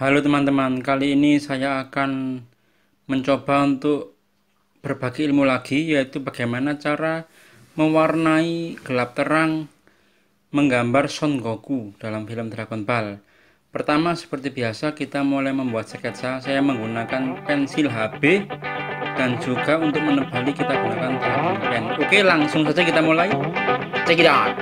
Halo teman-teman, kali ini saya akan mencoba untuk berbagi ilmu lagi, yaitu bagaimana cara mewarnai gelap terang menggambar Son Goku dalam film Dragon Ball. Pertama, seperti biasa kita mulai membuat sketsa. Saya menggunakan pensil HB dan juga untuk menebali kita gunakan Dragon Pen. Oke, langsung saja kita mulai. Check it out.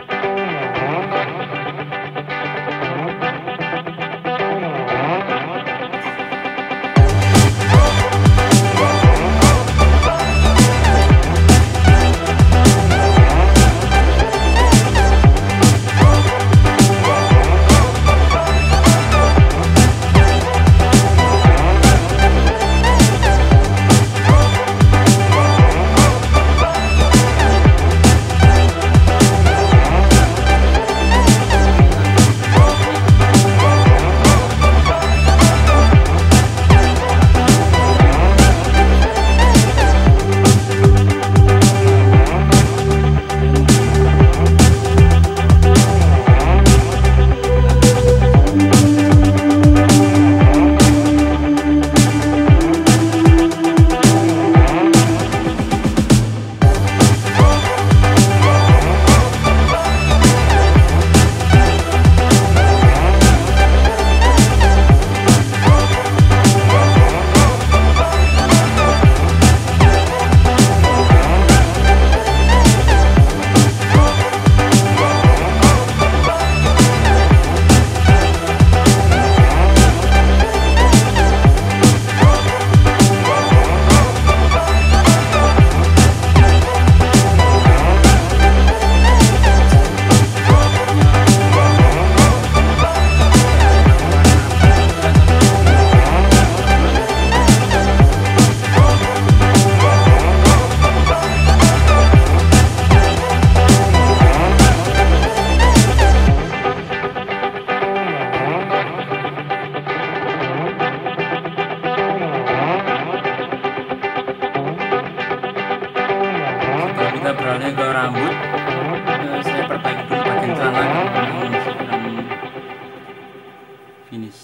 Kita beralih ke rambut. Saya perbaiki dulu bagian celana yang sedang finish.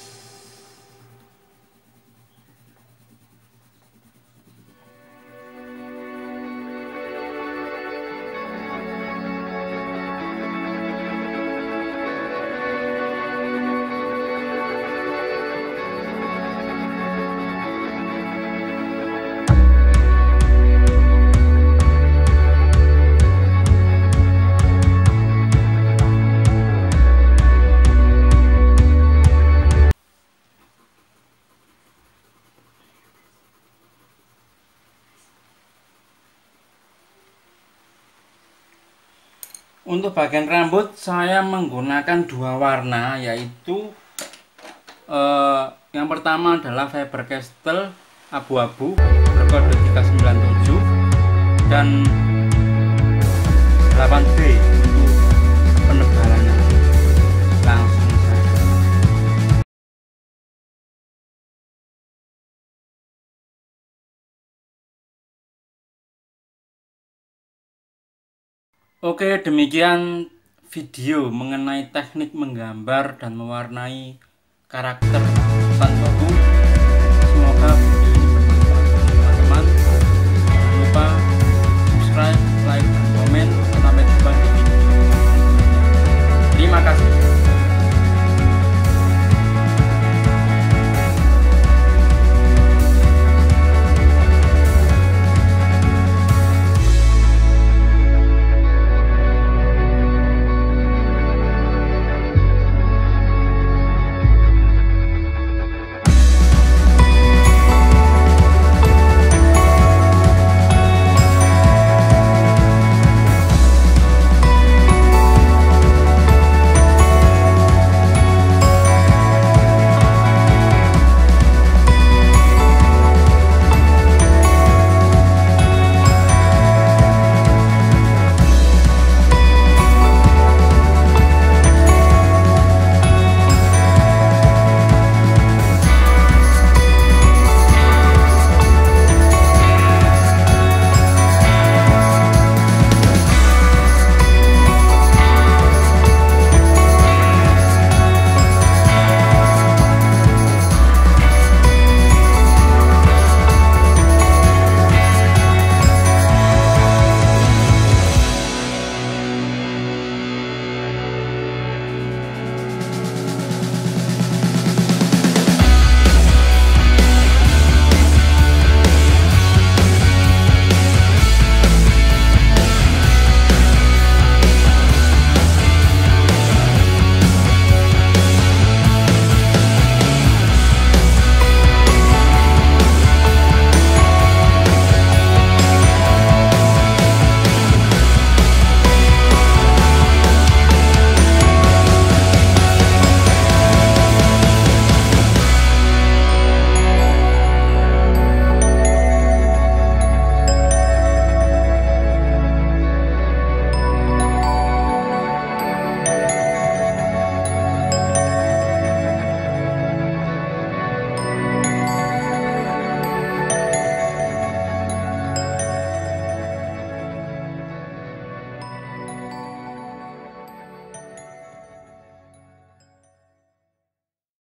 Untuk bagian rambut saya menggunakan dua warna, yaitu yang pertama adalah Faber Castell abu-abu berkode 397 dan 8B untuk penebalannya. Langsung saja. Oke, demikian video mengenai teknik menggambar dan mewarnai karakter Son Goku.